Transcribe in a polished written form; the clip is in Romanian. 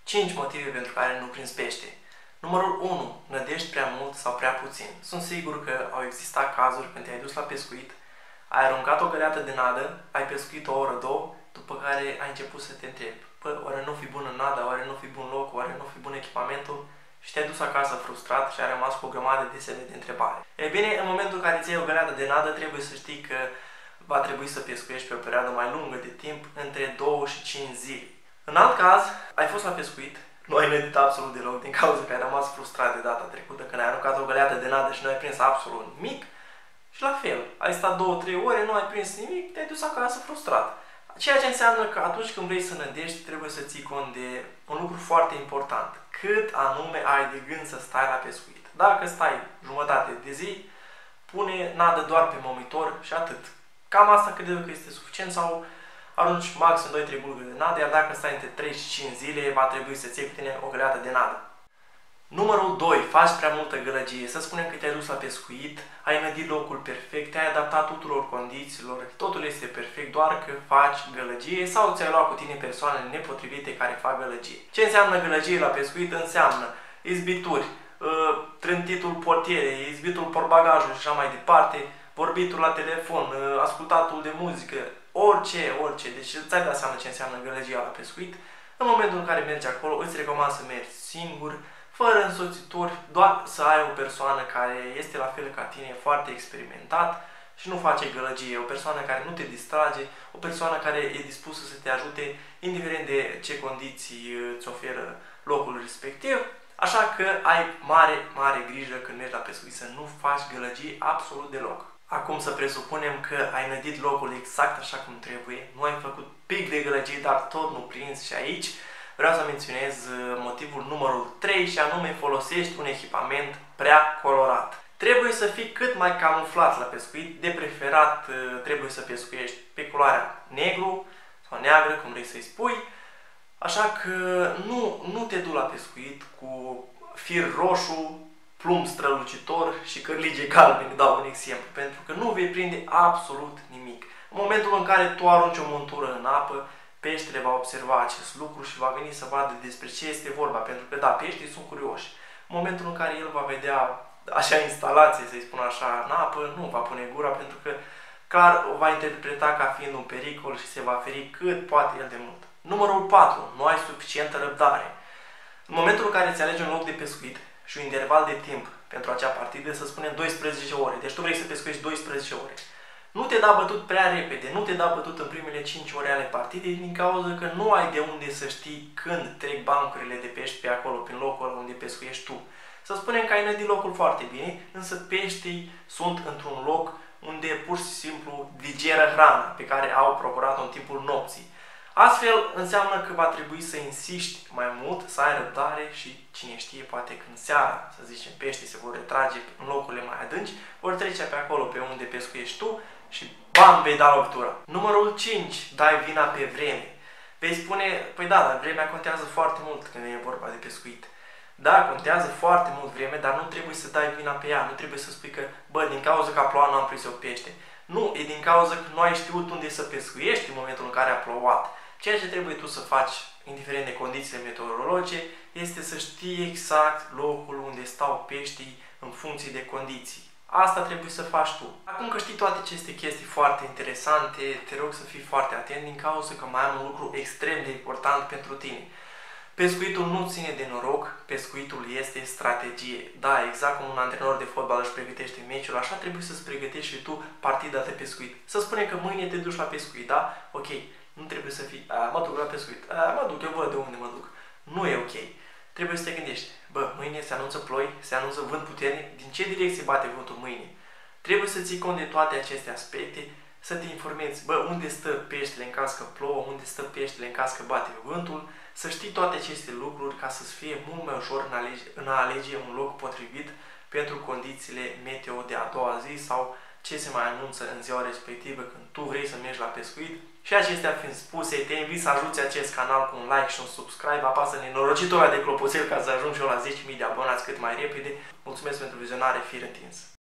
5 motive pentru care nu prinzi pește. Numărul 1. Nădești prea mult sau prea puțin. Sunt sigur că au existat cazuri când te-ai dus la pescuit, ai aruncat o găleată de nadă, ai pescuit o oră, două, după care ai început să te întrebi: bă, oare nu fi bun în nada, oare nu fi bun locul, oare nu fi bun echipamentul? Și te-ai dus acasă frustrat și ai rămas cu o grămadă de semne de întrebare. E bine, în momentul în care îți iei o găleată de nadă, trebuie să știi că va trebui să pescuiești pe o perioadă mai lungă de timp, între 2 și 5 zile. În alt caz, ai fost la pescuit, nu ai nădit absolut deloc din cauza că ai rămas frustrat de data trecută când ai aruncat o găleată de nadă și nu ai prins absolut nimic. Și la fel, ai stat 2-3 ore, nu ai prins nimic, te-ai dus acasă frustrat. Ceea ce înseamnă că atunci când vrei să nădești, trebuie să ții cont de un lucru foarte important. Cât anume ai de gând să stai la pescuit. Dacă stai jumătate de zi, pune nadă doar pe momitor și atât. Cam asta cred că este suficient, sau arunci maxim 2-3 bulgări de nadă, iar dacă stai între 3 și 5 zile, va trebui să ții cu tine o găleată de nadă. Numărul 2. Faci prea multă gălăgie. Să spunem că te-ai dus la pescuit, ai nădit locul perfect, te-ai adaptat tuturor condițiilor, totul este perfect, doar că faci gălăgie sau ți-ai luat cu tine persoanele nepotrivite care fac gălăgie. Ce înseamnă gălăgie la pescuit? Înseamnă izbituri, trântitul portierei, izbitul portbagajul și așa mai departe, vorbitul la telefon, ascultatul de muzică, orice. Deci ți-ai dat seama ce înseamnă gălăgia la pescuit. În momentul în care mergi acolo, îți recomand să mergi singur, fără însoțitori, doar să ai o persoană care este la fel ca tine, foarte experimentat și nu face gălăgie, o persoană care nu te distrage, o persoană care e dispusă să te ajute, indiferent de ce condiții îți oferă locul respectiv. Așa că ai mare grijă când mergi la pescuit să nu faci gălăgie absolut deloc. Acum să presupunem că ai nădit locul exact așa cum trebuie, nu ai făcut pic de gălăgie, dar tot nu prinzi, și aici vreau să menționez motivul numărul 3 și anume folosești un echipament prea colorat. Trebuie să fii cât mai camuflat la pescuit, de preferat trebuie să pescuiești pe culoarea negru sau neagră, cum vrei să-i spui, așa că nu te du la pescuit cu fir roșu, plumb strălucitor și cărlige galbene, dau un exemplu, pentru că nu vei prinde absolut nimic. În momentul în care tu arunci o montură în apă, peștele va observa acest lucru și va veni să vadă despre ce este vorba, pentru că da, peștii sunt curioși. În momentul în care el va vedea așa instalație, să-i spun așa, în apă, nu va pune gura, pentru că clar o va interpreta ca fiind un pericol și se va feri cât poate el de mult. Numărul 4. Nu ai suficientă răbdare. În momentul în care îți alegi un loc de pescuit și un interval de timp pentru acea partidă, să spunem 12 ore, deci tu vrei să pescuiești 12 ore. Nu te da bătut prea repede, nu te da bătut în primele 5 ore ale partidei, din cauza că nu ai de unde să știi când trec bancurile de pești pe acolo, prin locul unde pescuiești tu. Să spunem că ai nădit locul foarte bine, însă peștii sunt într-un loc unde pur și simplu digeră hrana pe care au procurat-o în timpul nopții. Astfel înseamnă că va trebui să insiști mai mult, să ai răbdare și cine știe, poate când seara, să zicem, peștii se vor retrage în locurile mai adânci, vor trece pe acolo pe unde pescuiești tu și bam, vei da lovitura. Numărul 5. Dai vina pe vreme. Vei spune: păi da, dar vremea contează foarte mult când e vorba de pescuit. Da, contează foarte mult vreme, dar nu trebuie să dai vina pe ea. Nu trebuie să spui că, bă, din cauza că a plouat nu am prins eu pește. Nu, e din cauza că nu ai știut unde să pescuiești în momentul în care a plouat. Ceea ce trebuie tu să faci, indiferent de condițiile meteorologice, este să știi exact locul unde stau peștii în funcție de condiții. Asta trebuie să faci tu. Acum că știi toate aceste chestii foarte interesante, te rog să fii foarte atent, din cauza că mai am un lucru extrem de important pentru tine. Pescuitul nu ține de noroc, pescuitul este strategie. Da, exact cum un antrenor de fotbal își pregătește meciul, așa trebuie să-ți pregătești și tu partida de pescuit. Să spunem că mâine te duci la pescuit, da? Ok, nu trebuie să fii: mă duc la pescuit, mă duc, eu văd de unde mă duc. Nu e ok. Trebuie să te gândești: bă, mâine se anunță ploi, se anunță vânt puternic, din ce direcție bate vântul mâine? Trebuie să ții cont de toate aceste aspecte, să te informezi: bă, unde stă peștele în caz că plouă, unde stă peștele în caz că bate vântul, să știi toate aceste lucruri ca să-ți fie mult mai ușor în a alege un loc potrivit pentru condițiile meteo de a doua zi sau ce se mai anunță în ziua respectivă când tu vrei să mergi la pescuit. Și acestea fiind spuse, te invit să ajuți acest canal cu un like și un subscribe, apasă nenorocitul ăla de clopoțel ca să ajung și eu la 10.000 de abonați cât mai repede. Mulțumesc pentru vizionare, fii întins!